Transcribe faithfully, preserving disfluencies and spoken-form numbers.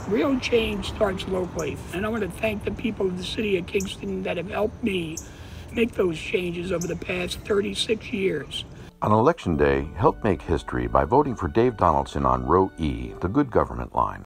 Real change starts locally, and I want to thank the people of the city of Kingston that have helped me make those changes over the past thirty-six years. On Election Day, help make history by voting for Dave Donaldson on Row E, the Good Government line.